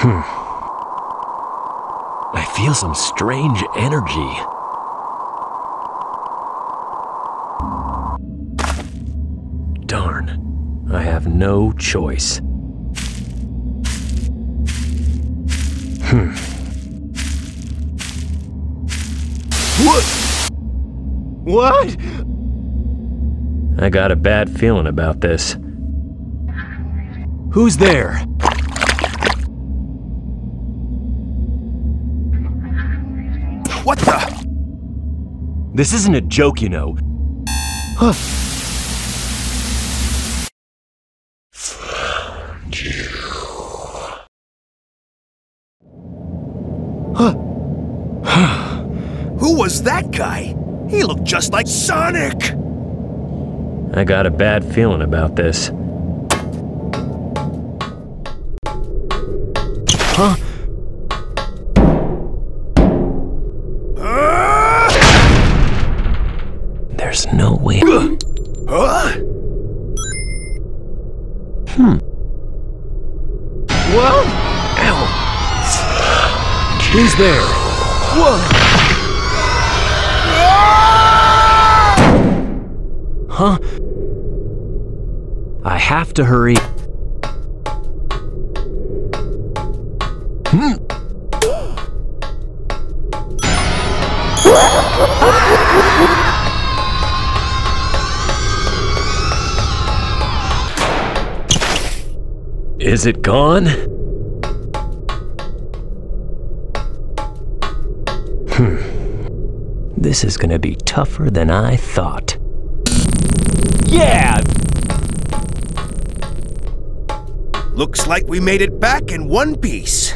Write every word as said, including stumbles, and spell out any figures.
Hmm. I feel some strange energy. Darn. I have no choice. Hmm. What? What? I got a bad feeling about this. Who's there? What the? This isn't a joke, you know. Huh. Who was that guy? He looked just like Sonic! I got a bad feeling about this. Huh? Uh! There's no way. Huh? Hmm. Whoa! Ow! Who's there? Whoa! Huh? I have to hurry. Hmm. Is it gone? Hmm. This is gonna be tougher than I thought. Yeah! Looks like we made it back in one piece.